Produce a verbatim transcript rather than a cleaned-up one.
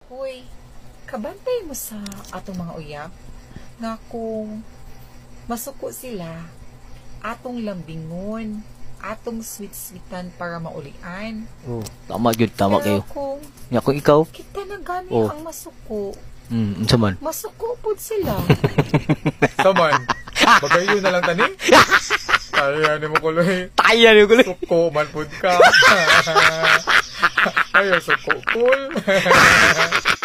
Hoy, kabantay mo sa atong mga uyab nga kung masuko sila, atong lambingon, atong sweet-sweetan para maulian. Oh, tama gyud, tama Pero kayo. kung Nya kung ikaw, kita na gani Oh. ang masuko, mm, unsa man? masuko pud sila. Saman, bagayo na lang tani. Ay, ano mo kuloy. Taya niyo gulo. Suko man pud ka. Ayo, suko cool.